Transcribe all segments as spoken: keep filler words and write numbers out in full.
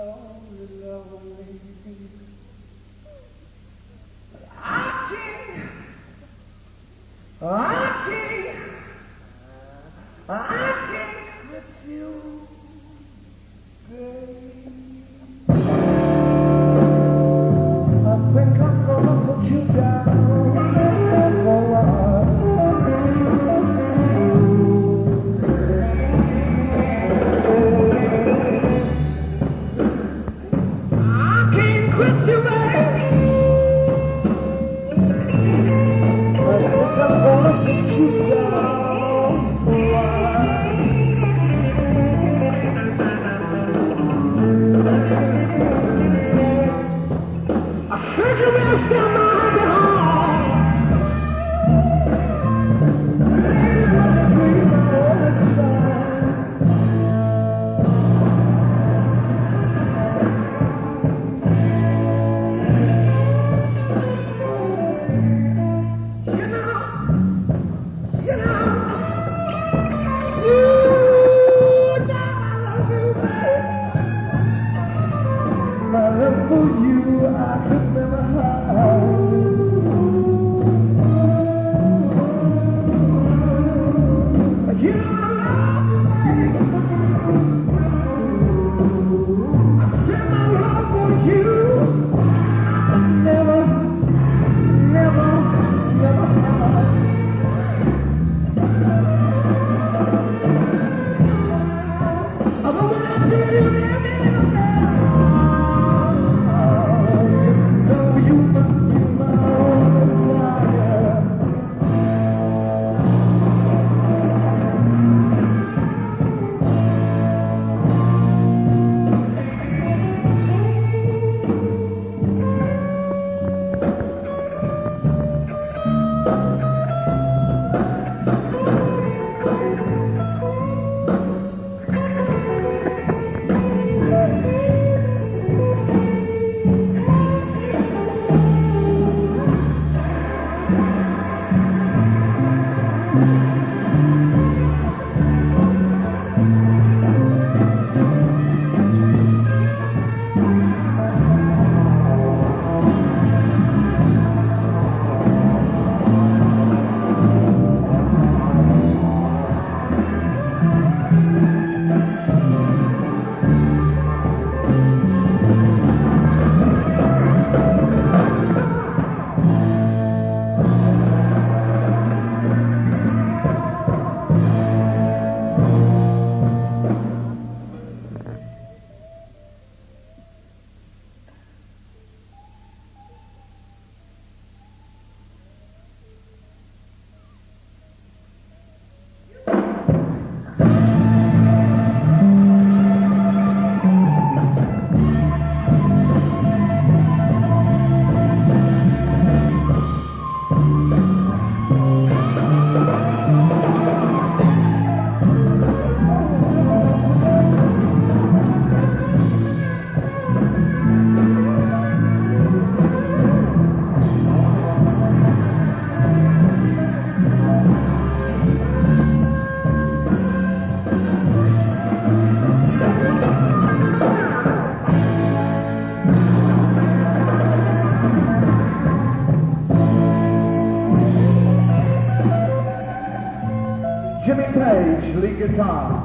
lead guitar.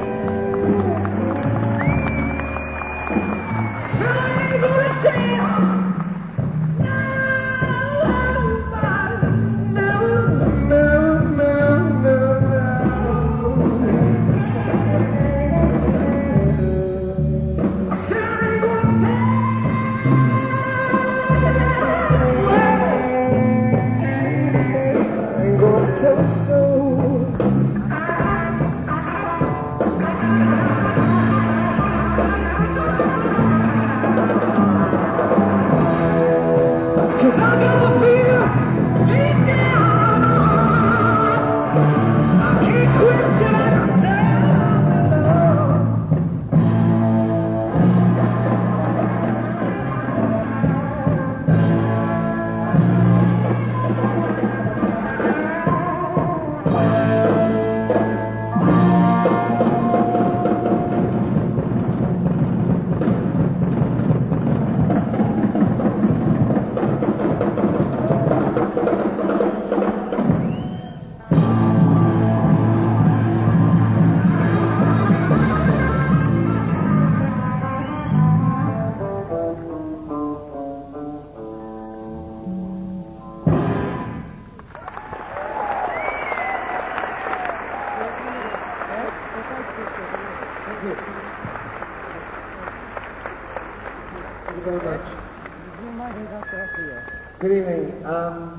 I'm gonna tell Thank you very much. Good evening. Um,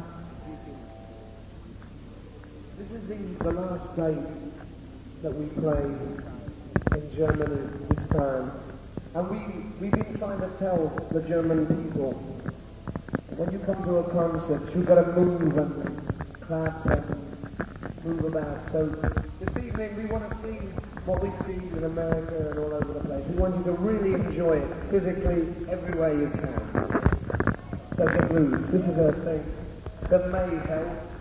this is the, the last date that we play in Germany this time. And we, we've been trying to tell the German people, when you come to a concert, you've got to move and clap and move about. So this evening we want to see what we see in America and all over the place. We want you to really enjoy it physically everywhere you can. So get loose. This is a thing that may help.